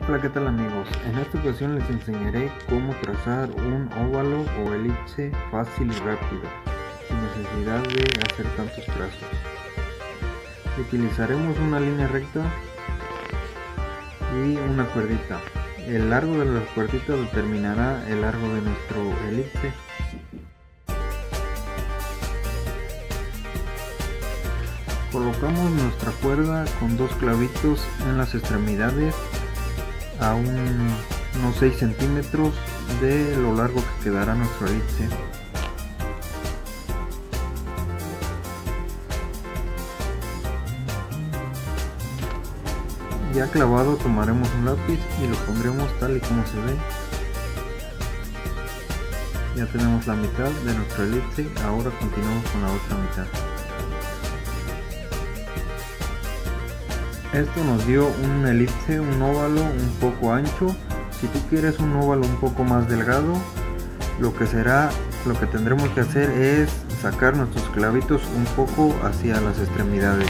Hola, ¿qué tal amigos? En esta ocasión les enseñaré cómo trazar un óvalo o elipse fácil y rápido, sin necesidad de hacer tantos trazos. Utilizaremos una línea recta y una cuerdita. El largo de la cuerdita determinará el largo de nuestro elipse. Colocamos nuestra cuerda con dos clavitos en las extremidades a unos 6 centímetros de lo largo que quedará nuestro elipse. Ya clavado, tomaremos un lápiz y lo pondremos tal y como se ve. Ya tenemos la mitad de nuestro elipse, ahora continuamos con la otra mitad. Esto nos dio un elipse, un óvalo un poco ancho. Si tú quieres un óvalo un poco más delgado, lo que tendremos que hacer es sacar nuestros clavitos un poco hacia las extremidades.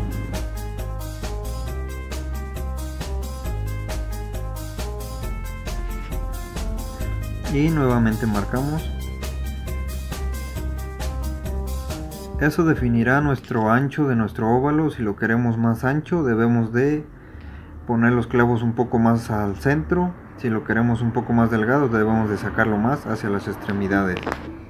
Y nuevamente marcamos. Eso definirá nuestro ancho de nuestro óvalo. Si lo queremos más ancho, debemos de poner los clavos un poco más al centro. Si lo queremos un poco más delgado, debemos de sacarlo más hacia las extremidades.